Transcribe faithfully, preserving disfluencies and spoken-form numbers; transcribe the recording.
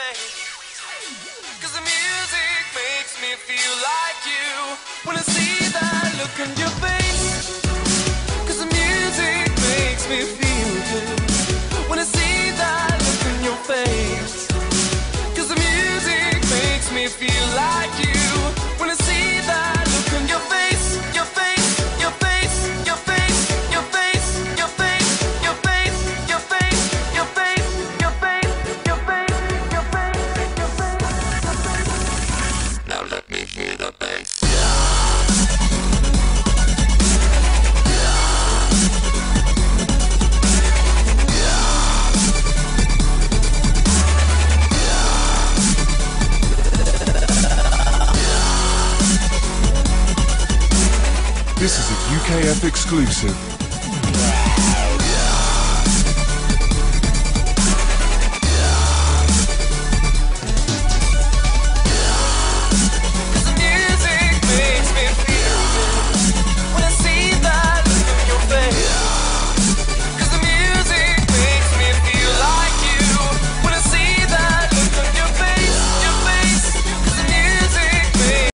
face. Cause the music makes me feel like you. When I see that look on your face. Cause the music makes me feel good. When I see that look on your face. Cause the music makes me feel like you. When I see that look on your face. Your face, your face, your face, your face, your face, your face, your face, your face, your face, your face, your face, your face. Now let me hear the bass. This is a U K F exclusive.